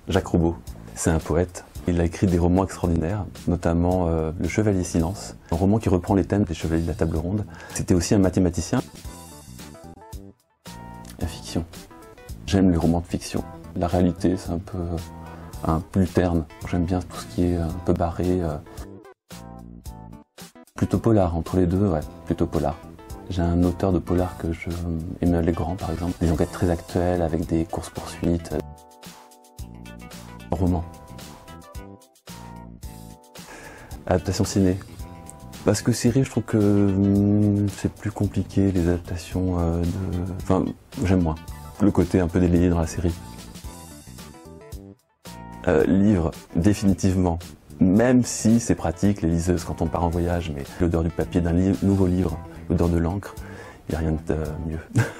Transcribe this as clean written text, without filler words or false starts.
Jacques Roubaud. C'est un poète. Il a écrit des romans extraordinaires, notamment Le Chevalier Silence, un roman qui reprend les thèmes des Chevaliers de la Table Ronde. C'était aussi un mathématicien. La fiction. J'aime les romans de fiction. La réalité, c'est un peu terne. J'aime bien tout ce qui est un peu barré. Plutôt polar, entre les deux, ouais, plutôt polar. J'ai un auteur de polar que je aime, Legrand par exemple. Des enquêtes très actuelles avec des courses-poursuites. Roman. Adaptation ciné. Parce que série, je trouve que c'est plus compliqué, les adaptations Enfin, j'aime moins. Le côté un peu délayé dans la série. Livre, définitivement. Même si c'est pratique, les liseuses, quand on part en voyage, mais l'odeur du papier d'un nouveau livre, l'odeur de l'encre, il n'y a rien de mieux.